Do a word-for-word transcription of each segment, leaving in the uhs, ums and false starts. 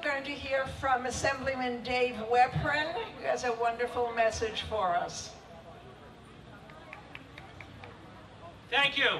We're going to hear from Assemblyman Dave Weprin, who has a wonderful message for us. Thank you.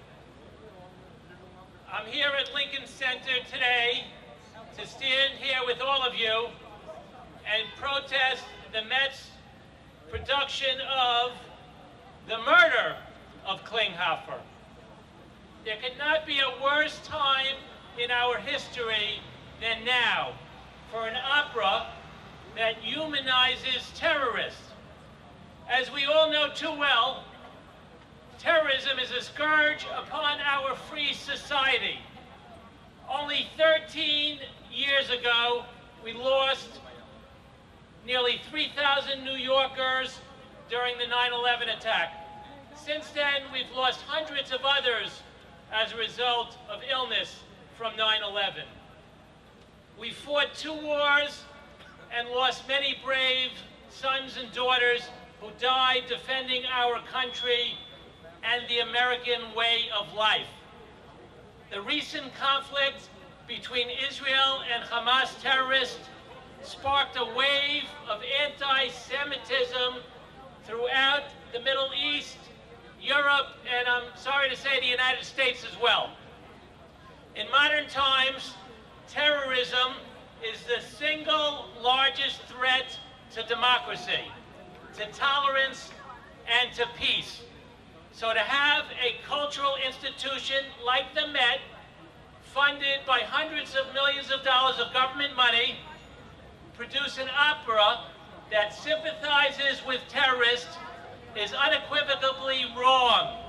I'm here at Lincoln Center today to stand here with all of you and protest the Met's production of the murder of Klinghoffer. There could not be a worse time in our history than now for an opera that humanizes terrorists. As we all know too well, terrorism is a scourge upon our free society. Only thirteen years ago, we lost nearly three thousand New Yorkers during the nine eleven attack. Since then, we've lost hundreds of others as a result of illness from nine eleven. We fought two wars and lost many brave sons and daughters who died defending our country and the American way of life. The recent conflict between Israel and Hamas terrorists sparked a wave of anti-Semitism throughout the Middle East, Europe, and I'm sorry to say the United States as well. In modern times, terrorism is the single largest threat to democracy, to tolerance, and to peace. So to have a cultural institution like the Met, funded by hundreds of millions of dollars of government money, produce an opera that sympathizes with terrorists is unequivocally wrong.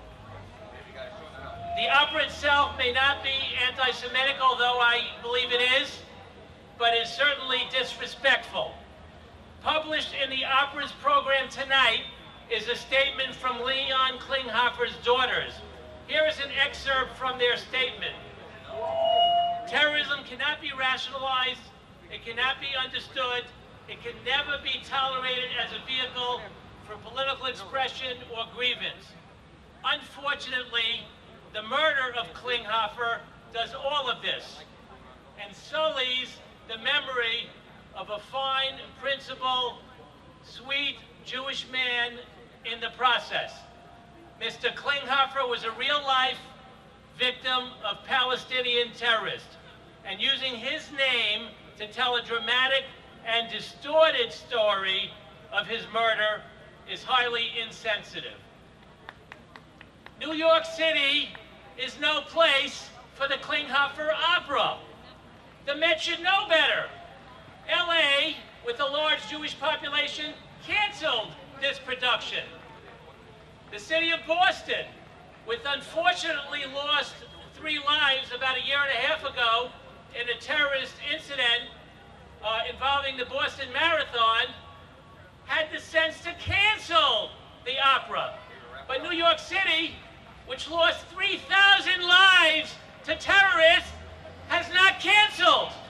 The opera itself may not be anti-Semitic, although I believe it is, but is certainly disrespectful. Published in the opera's program tonight is a statement from Leon Klinghoffer's daughters. Here is an excerpt from their statement. Terrorism cannot be rationalized, it cannot be understood, it can never be tolerated as a vehicle for political expression or grievance. Unfortunately, the murder of Klinghoffer does all of this and sullies the memory of a fine, principled, sweet Jewish man in the process. Mister Klinghoffer was a real-life victim of Palestinian terrorists, and using his name to tell a dramatic and distorted story of his murder is highly insensitive. New York City is no place for the Klinghoffer Opera. The Met should know better. L A, with a large Jewish population, canceled this production. The city of Boston, with unfortunately lost three lives about a year and a half ago in a terrorist incident uh, involving the Boston Marathon, had the sense to cancel the opera. But New York City, which lost three thousand lives to terrorists, has not canceled.